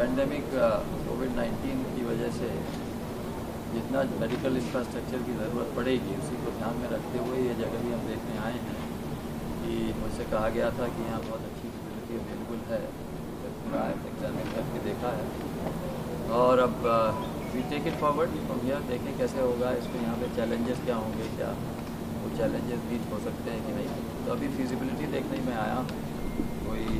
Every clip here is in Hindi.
पैंडेमिक कोविड-19 की वजह से जितना मेडिकल इंफ्रास्ट्रक्चर की ज़रूरत पड़ेगी उसी को ध्यान में रखते हुए ये जगह भी हम देखने आए हैं कि मुझसे कहा गया था कि यहाँ बहुत अच्छी फैसिलिटी अवेलेबल है, पूरा एग्जामिन करके देखा है और अब we take it forward from here, देखें कैसे होगा इसको, यहाँ पे चैलेंजेस क्या होंगे, क्या वो चैलेंजेस बीच हो सकते हैं कि नहीं। तो अभी फिजिबिलिटी देखने में आया कोई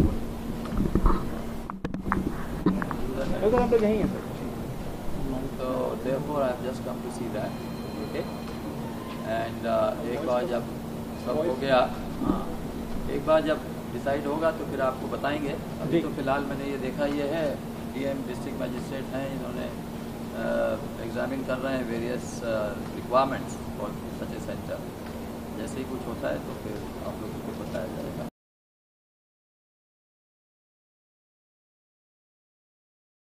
हम लोग यहीं हैं सर, तो therefore I have just come to see that, okay? And एक बार जब सब हो गया, हाँ, एक बार जब डिसाइड होगा तो फिर आपको बताएंगे। अभी तो फिलहाल मैंने ये देखा, ये है डीएम डिस्ट्रिक्ट मजिस्ट्रेट हैं, इन्होंने एग्जामिन कर रहे हैं various requirements for such a centre. जैसे ही कुछ होता है तो फिर आप लोगों को बताया जाएगा।